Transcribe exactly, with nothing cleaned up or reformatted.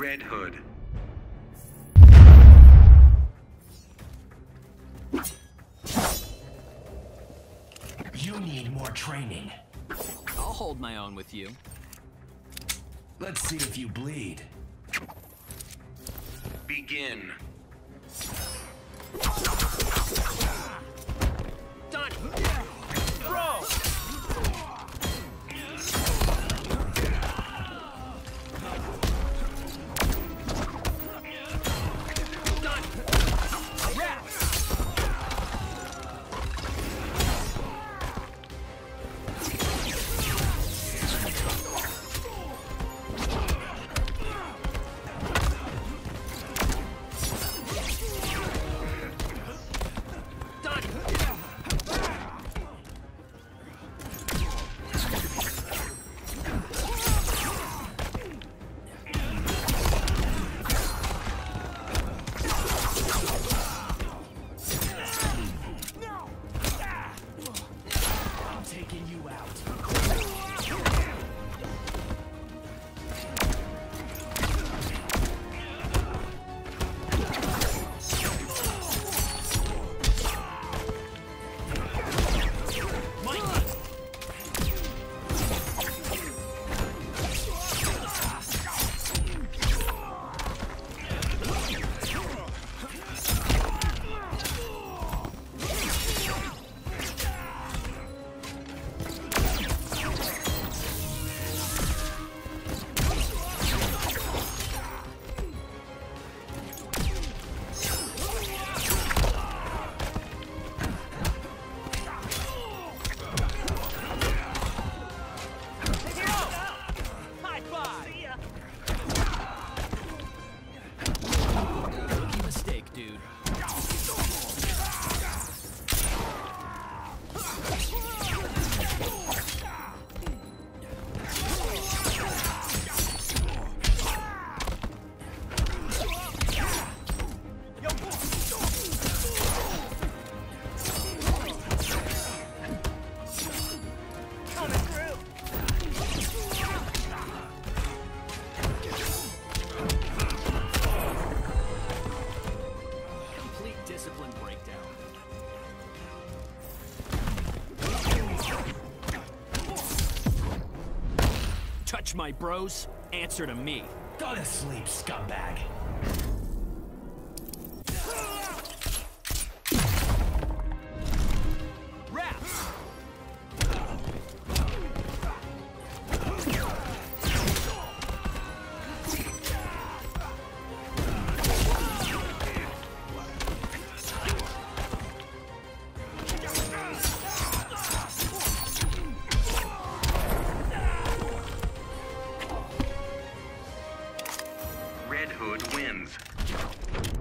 Red Hood. You need more training. I'll hold my own with you. Let's see if you bleed. Begin. Done! Bro! Done! Wrap! Taking you out. Discipline breakdown. Touch my bros, answer to me. Go to sleep, scumbag. Wrap! Red Hood wins.